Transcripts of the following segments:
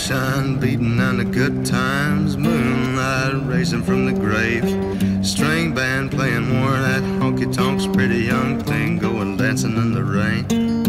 Sunshine beating on the good times, moonlight racing from the grave, string band playing more that honky tonks, pretty young thing going dancing in the rain.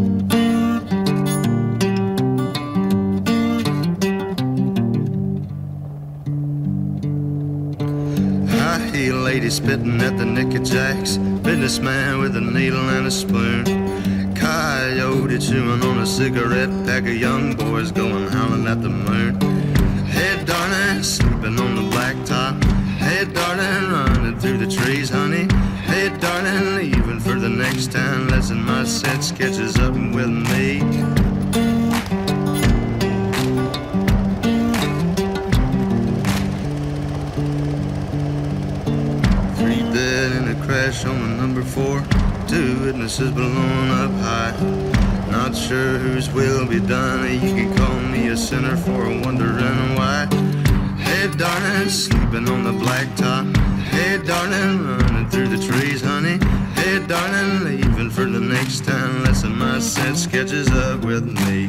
High heel lady spitting at the knickerjacks, businessman with a needle and a spoon, coyote chewing on a cigarette pack of young boys going howling at the moon. Hey darling, sleeping on the blacktop. Hey darling, running through the trees, honey. Hey darling, leaving for the next town. Lesson my sense catches up with me. Three dead in a crash on the number 4. 2 witnesses blown up high. Not sure whose will be done. You can call me a sinner for wondering why. Hey darling, sleeping on the blacktop. Hey darling, running through the trees, honey. Hey darling, leaving for the next town. Lesson my sense catches up with me.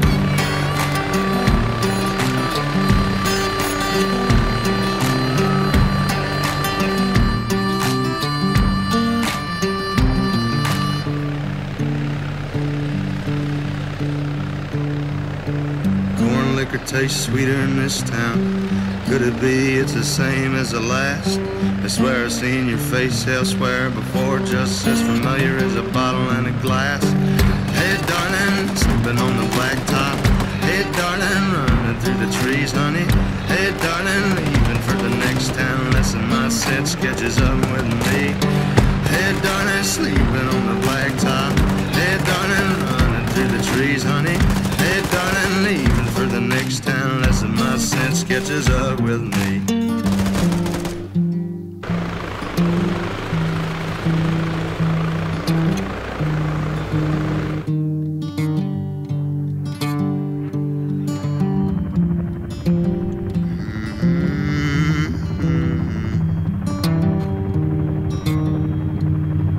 Liquor tastes sweeter in this town. Could it be it's the same as the last? I swear I've seen your face elsewhere before, just as familiar as a bottle and a glass. Hey darling, sleeping on the blacktop. Hey darling, running through the trees, honey. Hey darling, leaving for the next town. Lesson my sense catches up with me. Hey darling, sleeping on the blacktop. Hey darling, running through the trees, honey. Hey darling, leaving for the next town. Lesson my sense catches up with me.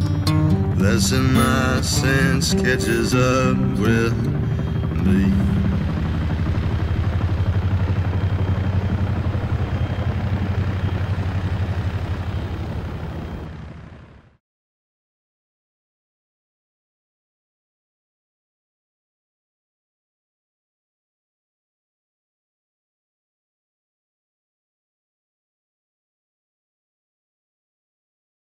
Lesson my sense catches up with me.